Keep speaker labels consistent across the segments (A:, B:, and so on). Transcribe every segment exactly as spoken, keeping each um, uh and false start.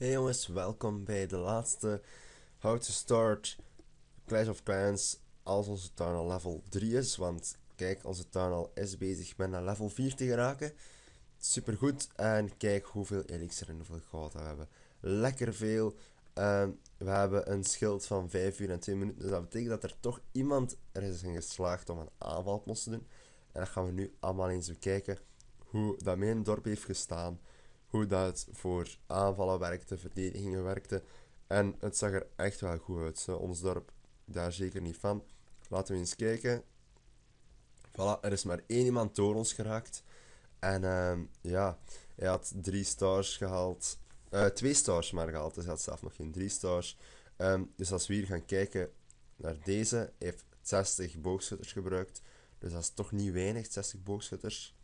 A: Hey jongens, welkom bij de laatste How to Start Clash of Clans als onze tuin al level drie is. Want kijk, onze tuin al is bezig met naar level vier te geraken. Super goed. En kijk hoeveel elixir en hoeveel goud we hebben. Lekker veel. Ehm, we hebben een schild van vijf uur en twee minuten. Dus dat betekent dat er toch iemand er is in geslaagd om een aanval te doen. En dat gaan we nu allemaal eens bekijken. Hoe dat mijn dorp heeft gestaan. Hoe dat voor aanvallen werkte, verdedigingen werkte. En het zag er echt wel goed uit. Zo. Ons dorp, daar zeker niet van. Laten we eens kijken. Voilà, er is maar één iemand door ons geraakt. En uh, ja, hij had drie stars gehaald. Uh, twee stars maar gehaald, dus hij had zelf nog geen drie stars. Um, dus als we hier gaan kijken naar deze, hij heeft zestig boogschutters gebruikt. Dus dat is toch niet weinig, zestig boogschutters.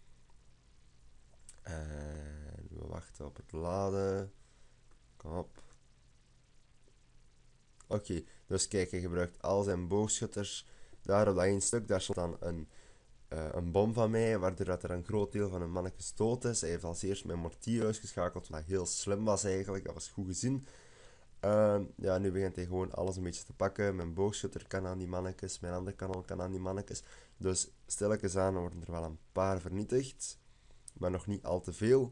A: En we wachten op het laden. Kom op. Oké, okay, dus kijk, hij gebruikt al zijn boogschutters. Daar op dat één stuk, daar stond dan een, uh, een bom van mij, waardoor dat er een groot deel van een manneke dood is. Hij heeft als eerst mijn mortier uitgeschakeld, wat heel slim was eigenlijk. Dat was goed gezien. Uh, ja, nu begint hij gewoon alles een beetje te pakken. Mijn boogschutter kan aan die mannetjes, mijn andere kanon kan aan die mannetjes. Dus stilletjes aan worden er wel een paar vernietigd, maar nog niet al te veel.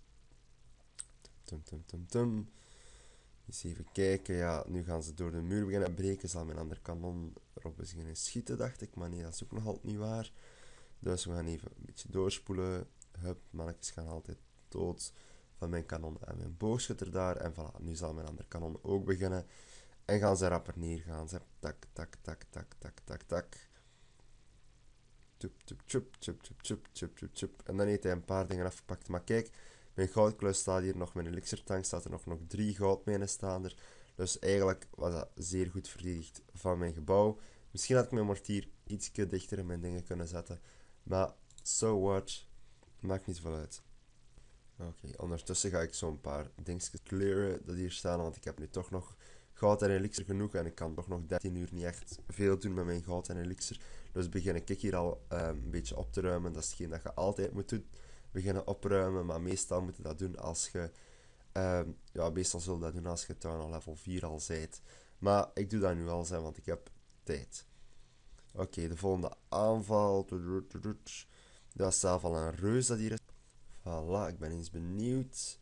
A: Tum, tum, tum, tum. Eens even kijken, ja, nu gaan ze door de muur beginnen breken. Zal mijn andere kanon erop beginnen schieten, dacht ik. Maar nee, dat is ook nog altijd niet waar. Dus we gaan even een beetje doorspoelen. Hup, mannetjes gaan altijd dood van mijn kanon en mijn boogschutter daar. En voilà, nu zal mijn andere kanon ook beginnen. En gaan ze rapper neergaan. Ze tak, tak, tak, tak, tak, tak, tak. Tjup, tjup, tjup, tjup, tjup, tjup, tjup, tjup, tjup. En dan heeft hij een paar dingen afgepakt. Maar kijk, mijn goudkluis staat hier nog. Mijn elixirtank staat er nog, nog drie goudmijnen staan er. Dus eigenlijk was dat zeer goed verdedigd van mijn gebouw. Misschien had ik mijn mortier iets dichter in mijn dingen kunnen zetten. Maar so what. Maakt niet veel uit. Oké, okay, ondertussen ga ik zo'n paar dingetjes clearen dat hier staan. Want ik heb nu toch nog goud en elixir genoeg. En ik kan toch nog dertien uur niet echt veel doen met mijn goud en elixir. Dus begin ik hier al um, een beetje op te ruimen. Dat is hetgeen dat je altijd moet doen. Beginnen opruimen. Maar meestal moet je dat doen als je... Um, ja, meestal zul je dat doen als je tuin al level vier al zijt. Maar ik doe dat nu al, zijn, want ik heb tijd. Oké, okay, de volgende aanval. Dat is zelf al een reus dat hier is. Voilà, ik ben eens benieuwd.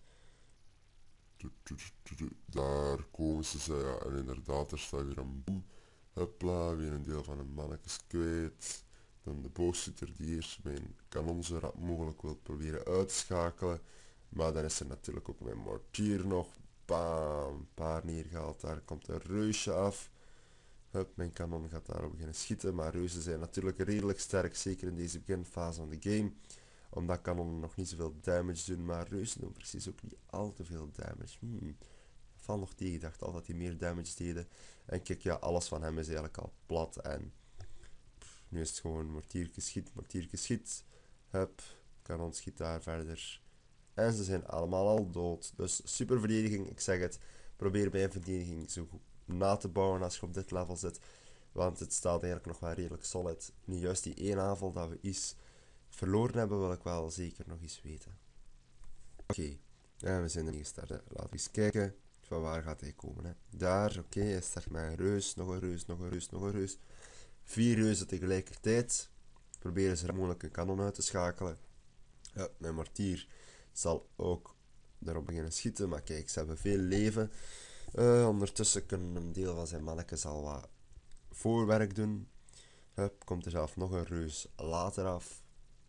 B: Daar komen ze, ja, en inderdaad, er staat weer een bom. Hopla, weer een deel van een mannetjes kwijt. Dan de boogschutter die eerst mijn kanon zo rap mogelijk wil proberen uitschakelen. Maar dan is er natuurlijk ook mijn mortier nog. Bam, een paar neergehaald. Daar komt een reusje af. Hup, mijn kanon gaat daarop beginnen schieten. Maar reuzen zijn natuurlijk redelijk sterk, zeker in deze beginfase van de game. Omdat kanonnen nog niet zoveel damage doen, maar reuzen doen precies ook niet al te veel damage. Hmm. Valt nog tegen, ik dacht al dat die meer damage deden. En kijk, ja, alles van hem is eigenlijk al plat. En pff, nu is het gewoon mortierke schiet, mortierke schiet. Hup, kanon schiet daar verder. En ze zijn allemaal al dood. Dus super verdediging, ik zeg het. Probeer mijn verdediging zo goed na te bouwen als je op dit level zit. Want het staat eigenlijk nog wel redelijk solid. Nu juist die één aanval dat we iets verloren hebben, wil ik wel zeker nog eens weten. Oké, okay. Ja, we zijn er niet gestart. Hè. Laten we eens kijken van waar gaat hij komen. Hè. Daar, oké, okay. Hij start met een reus, nog een reus, nog een reus, nog een reus. Vier reuzen tegelijkertijd. Proberen ze mogelijk een kanon uit te schakelen. Ja, mijn mortier zal ook daarop beginnen schieten, maar kijk, ze hebben veel leven. Uh, ondertussen kunnen een deel van zijn mannetjes al wat voorwerk doen. Hup, komt er zelf nog een reus later af.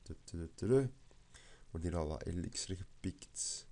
B: Wordt hier al wat elixir gepikt.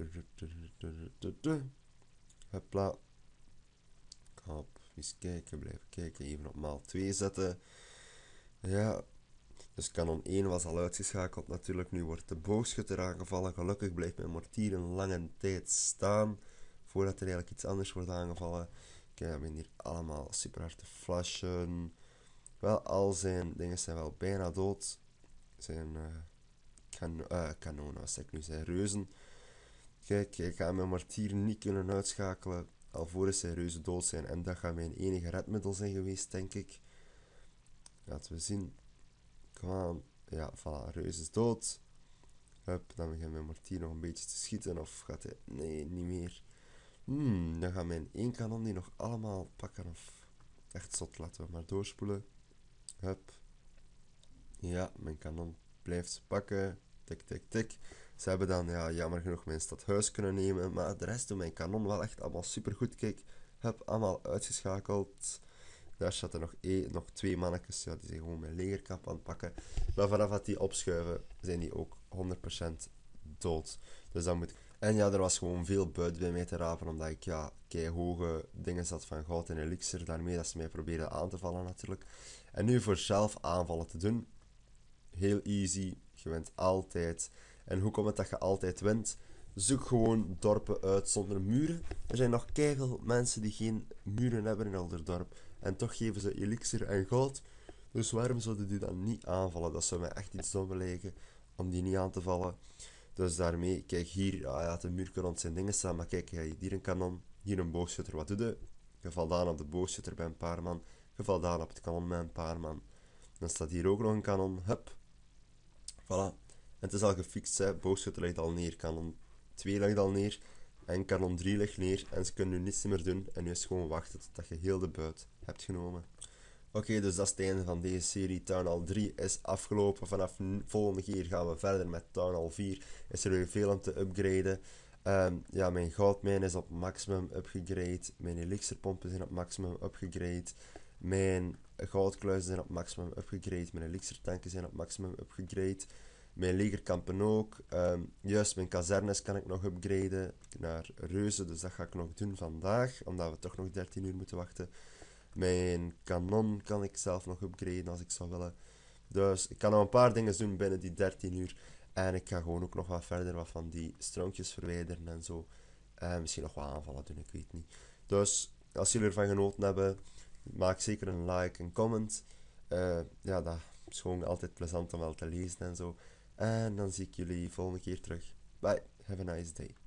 B: Hopla. Hop, eens kijken, blijven kijken. Even op maal twee zetten. Ja, dus kanon één was al uitgeschakeld natuurlijk. Nu wordt de boogschutter aangevallen. Gelukkig blijft mijn mortier een lange tijd staan. Voordat er eigenlijk iets anders wordt aangevallen. Kijk, ik ben hier allemaal super hard te flashen. Wel, al zijn dingen zijn wel bijna dood. Zijn uh, kan, uh, kanonen, wat zeg ik nu, zijn reuzen. Kijk, ik ga mijn mortier niet kunnen uitschakelen alvorens zijn reuzen dood zijn. En dat gaat mijn enige redmiddel zijn geweest, denk ik. Laten we zien. Kom aan. Ja, voilà, reus is dood. Hup, dan begint mijn mortier nog een beetje te schieten. Of gaat hij... Nee, niet meer.
A: Hmm, dan gaan mijn één kanon die nog allemaal pakken of... Echt zot, laten we maar doorspoelen. Hup. Ja, mijn kanon blijft ze pakken. Tik, tik, tik. Ze hebben dan, ja, jammer genoeg mijn stadhuis kunnen nemen. Maar de rest doen mijn kanon wel echt allemaal supergoed. Kijk, heb allemaal uitgeschakeld. Daar zaten nog, één, nog twee mannetjes. Ja, die zijn gewoon mijn legerkamp aan het pakken. Maar vanaf dat die opschuiven, zijn die ook honderd procent dood. Dus dan moet ik... En ja, er was gewoon veel buit bij mij te rapen. Omdat ik, ja, kei hoge dingen zat van goud en elixir. Daarmee dat ze mij probeerden aan te vallen natuurlijk. En nu voor zelf aanvallen te doen. Heel easy. Je wint altijd. En hoe komt het dat je altijd wint? Zoek gewoon dorpen uit zonder muren. Er zijn nog keiveel mensen die geen muren hebben in Elderdorp. En toch geven ze elixir en goud. Dus waarom zouden die dan niet aanvallen? Dat zou mij echt iets dom lijken om die niet aan te vallen. Dus daarmee, kijk hier, ah ja, de muur kan rond zijn dingen staan. Maar kijk, hier een kanon, hier een boogschutter. Wat doe je? Je valt aan op de boogschutter bij een paar man. Je valt aan op het kanon met een paar man. Dan staat hier ook nog een kanon. Hup. Voilà. En het is al gefixt, hè. Boogschutter ligt al neer. Kanon twee ligt al neer. En kanon drie ligt neer. En ze kunnen nu niets meer doen. En nu is gewoon wachten tot je heel de buit hebt genomen. Oké, okay, dus dat is het einde van deze serie. Town Hall drie is afgelopen. Vanaf de volgende keer gaan we verder met Town Hall vier. Is er weer veel om te upgraden. Um, ja, mijn goudmijn is op maximum upgegrade. Mijn elixirpompen zijn op maximum upgegrade. Mijn goudkluizen zijn op maximum upgegrade. Mijn elixirtanken zijn op maximum upgegrade. Mijn legerkampen ook. Um, juist, mijn kazernes kan ik nog upgraden naar reuzen. Dus dat ga ik nog doen vandaag. Omdat we toch nog dertien uur moeten wachten. Mijn kanon kan ik zelf nog upgraden als ik zou willen. Dus ik kan nog een paar dingen doen binnen die dertien uur. En ik ga gewoon ook nog wat verder wat van die stronkjes verwijderen en zo. En misschien nog wat aanvallen doen, ik weet niet. Dus als jullie ervan genoten hebben, maak zeker een like en comment. Uh, ja, dat is gewoon altijd plezant om wel te lezen en zo. En dan zie ik jullie volgende keer terug. Bye, have a nice day.